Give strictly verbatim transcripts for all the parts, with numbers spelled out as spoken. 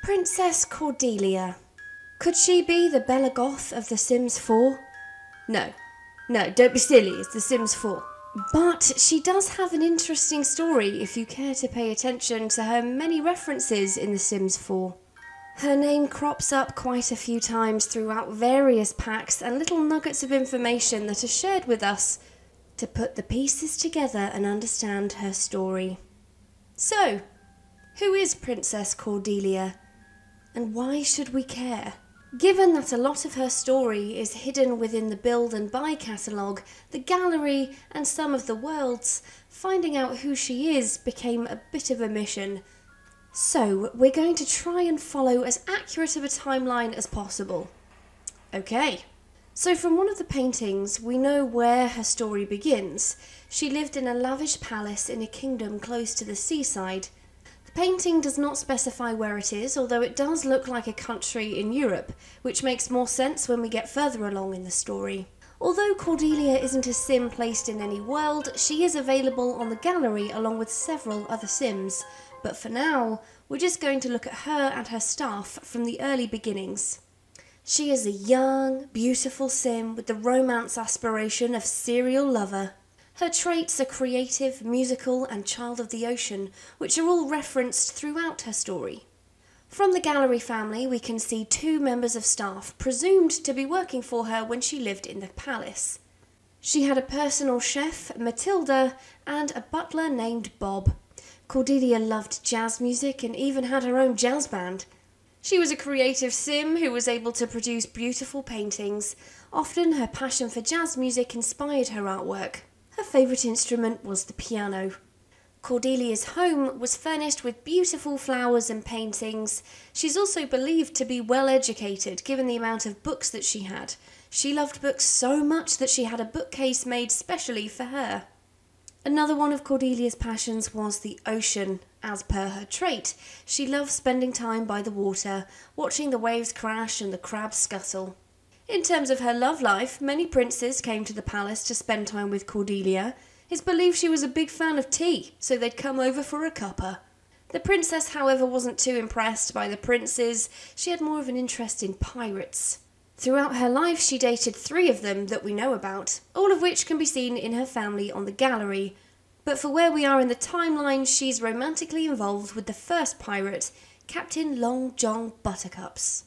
Princess Cordelia. Could she be the Bella Goth of The Sims four? No. No, don't be silly, it's The Sims four. But she does have an interesting story if you care to pay attention to her many references in The Sims four. Her name crops up quite a few times throughout various packs and little nuggets of information that are shared with us to put the pieces together and understand her story. So, who is Princess Cordelia? And why should we care? Given that a lot of her story is hidden within the build and buy catalogue, the gallery and some of the worlds, finding out who she is became a bit of a mission. So we're going to try and follow as accurate of a timeline as possible. Okay, so from one of the paintings we know where her story begins. She lived in a lavish palace in a kingdom close to the seaside. The painting does not specify where it is, although it does look like a country in Europe, which makes more sense when we get further along in the story. Although Cordelia isn't a sim placed in any world, she is available on the gallery along with several other sims, but for now, we're just going to look at her and her staff from the early beginnings. She is a young, beautiful sim with the romance aspiration of serial lover. Her traits are creative, musical and child of the ocean, which are all referenced throughout her story. From the gallery family we can see two members of staff presumed to be working for her when she lived in the palace. She had a personal chef, Matilda, and a butler named Bob. Cordelia loved jazz music and even had her own jazz band. She was a creative sim who was able to produce beautiful paintings. Often her passion for jazz music inspired her artwork. Her favourite instrument was the piano. Cordelia's home was furnished with beautiful flowers and paintings. She's also believed to be well educated given the amount of books that she had. She loved books so much that she had a bookcase made specially for her. Another one of Cordelia's passions was the ocean. As per her trait, she loved spending time by the water, watching the waves crash and the crabs scuttle. In terms of her love life, many princes came to the palace to spend time with Cordelia. It's believed she was a big fan of tea, so they'd come over for a cuppa. The princess, however, wasn't too impressed by the princes. She had more of an interest in pirates. Throughout her life, she dated three of them that we know about, all of which can be seen in her family on the gallery. But for where we are in the timeline, she's romantically involved with the first pirate, Captain Long John Buttercups.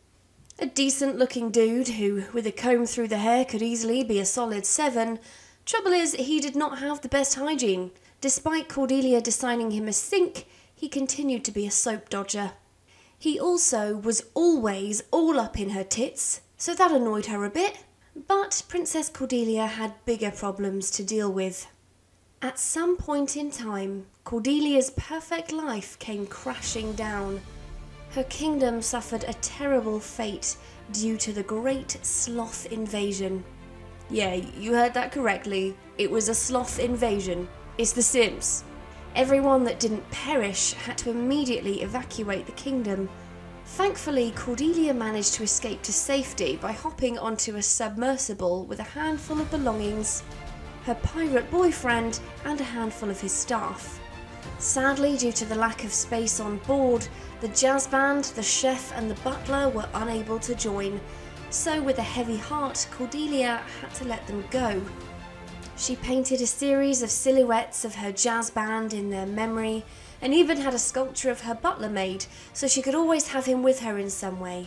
A decent-looking dude who, with a comb through the hair, could easily be a solid seven. Trouble is, he did not have the best hygiene. Despite Cordelia designing him a sink, he continued to be a soap dodger. He also was always all up in her tits, so that annoyed her a bit. But Princess Cordelia had bigger problems to deal with. At some point in time, Cordelia's perfect life came crashing down. Her kingdom suffered a terrible fate due to the Great Sloth Invasion. Yeah, you heard that correctly. It was a sloth invasion. It's The Sims. Everyone that didn't perish had to immediately evacuate the kingdom. Thankfully, Cordelia managed to escape to safety by hopping onto a submersible with a handful of belongings, her pirate boyfriend, and a handful of his staff. Sadly, due to the lack of space on board, the jazz band, the chef and the butler were unable to join, so with a heavy heart, Cordelia had to let them go. She painted a series of silhouettes of her jazz band in their memory, and even had a sculpture of her butler made, so she could always have him with her in some way.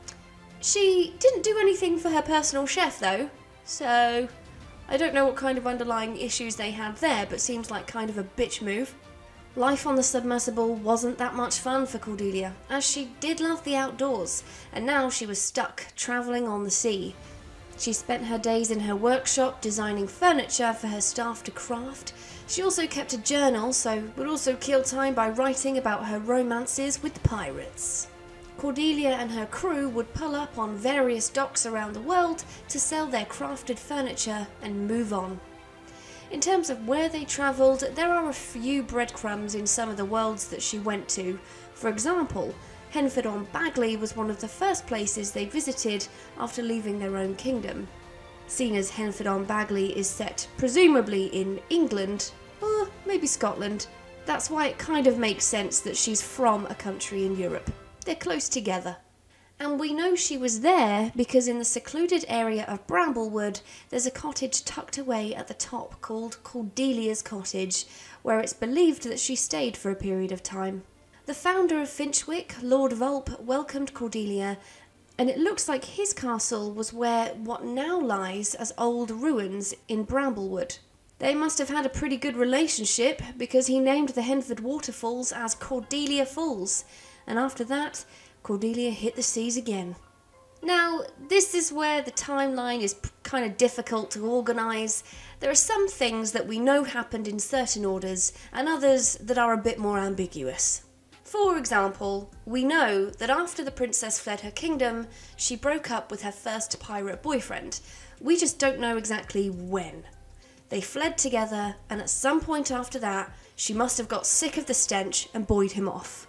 She didn't do anything for her personal chef though, so I don't know what kind of underlying issues they had there, but seems like kind of a bitch move. Life on the submersible wasn't that much fun for Cordelia, as she did love the outdoors, and now she was stuck, travelling on the sea. She spent her days in her workshop designing furniture for her staff to craft. She also kept a journal, so would also kill time by writing about her romances with pirates. Cordelia and her crew would pull up on various docks around the world to sell their crafted furniture and move on. In terms of where they travelled, there are a few breadcrumbs in some of the worlds that she went to. For example, Henford-on-Bagley was one of the first places they visited after leaving their own kingdom. Seeing as Henford-on-Bagley is set presumably in England, or maybe Scotland, that's why it kind of makes sense that she's from a country in Europe. they're close together. And we know she was there because in the secluded area of Bramblewood, there's a cottage tucked away at the top called Cordelia's Cottage, where it's believed that she stayed for a period of time. The founder of Finchwick, Lord Vulp, welcomed Cordelia, and it looks like his castle was where what now lies as old ruins in Bramblewood. They must have had a pretty good relationship because he named the Henford waterfalls as Cordelia Falls, and after that, Cordelia hit the seas again. Now, this is where the timeline is kind of difficult to organise. There are some things that we know happened in certain orders, and others that are a bit more ambiguous. For example, we know that after the princess fled her kingdom, she broke up with her first pirate boyfriend. We just don't know exactly when. They fled together, and at some point after that, she must have got sick of the stench and buoyed him off.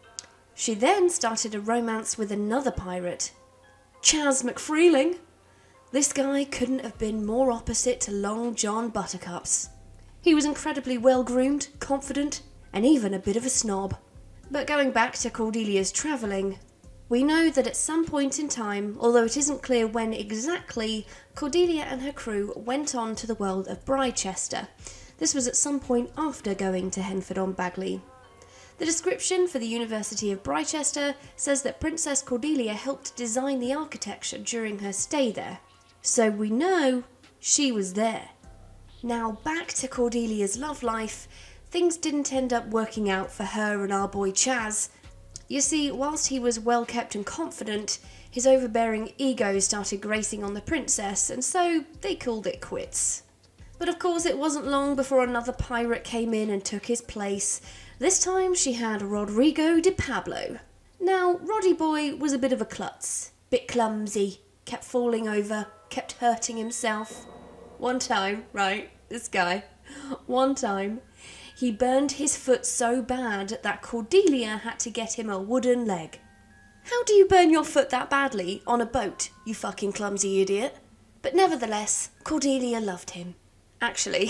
She then started a romance with another pirate, Chas McFreeling. This guy couldn't have been more opposite to Long John Buttercups. He was incredibly well-groomed, confident, and even a bit of a snob. But going back to Cordelia's travelling, we know that at some point in time, although it isn't clear when exactly, Cordelia and her crew went on to the world of Brychester. This was at some point after going to Henford-on-Bagley. The description for the University of Brychester says that Princess Cordelia helped design the architecture during her stay there. So we know she was there. Now back to Cordelia's love life, things didn't end up working out for her and our boy Chas. You see, whilst he was well kept and confident, his overbearing ego started gracing on the princess, and so they called it quits. But of course it wasn't long before another pirate came in and took his place. This time she had Rodrigo de Pablo. Now, Roddy boy was a bit of a klutz, bit clumsy, kept falling over, kept hurting himself. One time, right, this guy, one time, he burned his foot so bad that Cordelia had to get him a wooden leg. How do you burn your foot that badly on a boat, you fucking clumsy idiot? But nevertheless, Cordelia loved him. Actually,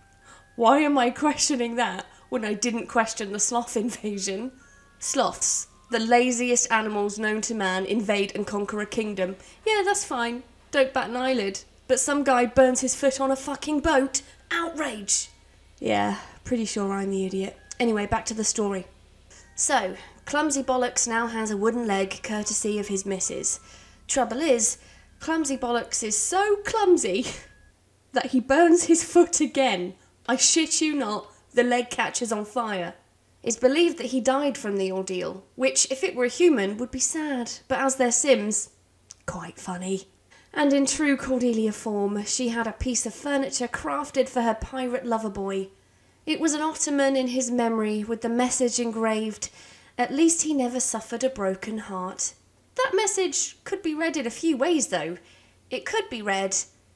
why am I questioning that when I didn't question the sloth invasion? Sloths, the laziest animals known to man, invade and conquer a kingdom. Yeah, that's fine. Don't bat an eyelid. But some guy burns his foot on a fucking boat? Outrage! Yeah, pretty sure I'm the idiot. Anyway, back to the story. So, Clumsy Bollocks now has a wooden leg courtesy of his missus. Trouble is, Clumsy Bollocks is so clumsy that he burns his foot again. I shit you not, the leg catches on fire. It's believed that he died from the ordeal, which, if it were a human, would be sad, but as they're Sims, quite funny. And in true Cordelia form, she had a piece of furniture crafted for her pirate lover boy. It was an ottoman in his memory with the message engraved, "At least he never suffered a broken heart." That message could be read in a few ways, though. It could be read,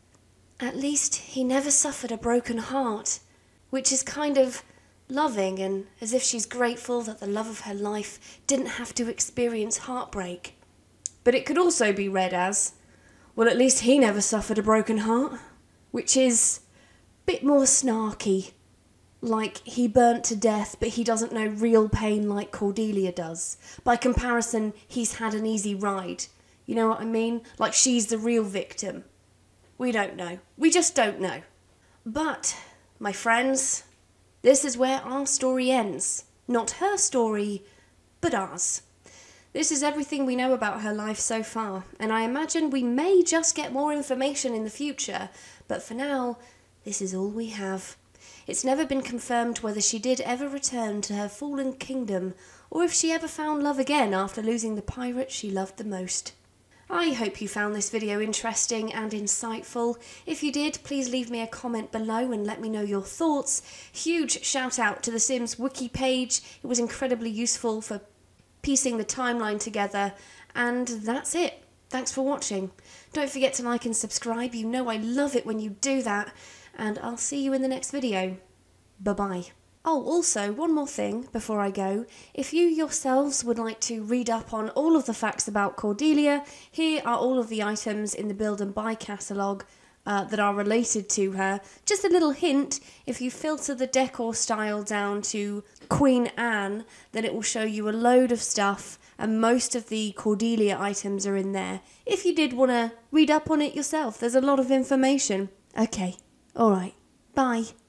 "At least he never suffered a broken heart," which is kind of loving and as if she's grateful that the love of her life didn't have to experience heartbreak. But it could also be read as, "Well, at least he never suffered a broken heart," which is a bit more snarky. Like, he burnt to death, but he doesn't know real pain like Cordelia does. By comparison, he's had an easy ride. You know what I mean? Like, she's the real victim. We don't know. We just don't know. But, my friends, this is where our story ends. Not her story, but ours. This is everything we know about her life so far, and I imagine we may just get more information in the future, but for now, this is all we have. It's never been confirmed whether she did ever return to her fallen kingdom, or if she ever found love again after losing the pirate she loved the most. I hope you found this video interesting and insightful. If you did, please leave me a comment below and let me know your thoughts. Huge shout out to the Sims wiki page. It was incredibly useful for piecing the timeline together, and that's it. Thanks for watching. Don't forget to like and subscribe. You know I love it when you do that, and I'll see you in the next video. Bye-bye. Oh, also, one more thing before I go. If you yourselves would like to read up on all of the facts about Cordelia, here are all of the items in the Build and Buy catalogue. uh, that are related to her. Just a little hint, if you filter the decor style down to Queen Anne, then it will show you a load of stuff, and most of the Cordelia items are in there. If you did want to read up on it yourself, there's a lot of information. Okay, alright, bye.